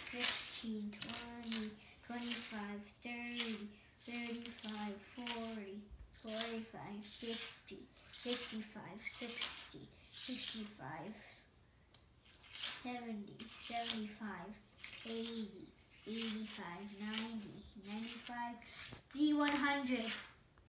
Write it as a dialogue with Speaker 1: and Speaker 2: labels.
Speaker 1: 15, 20, 25, 30, 35, 40, 45, 50, 55, 60, 65, 70, 75, 80, 85, 90, 95, the 100.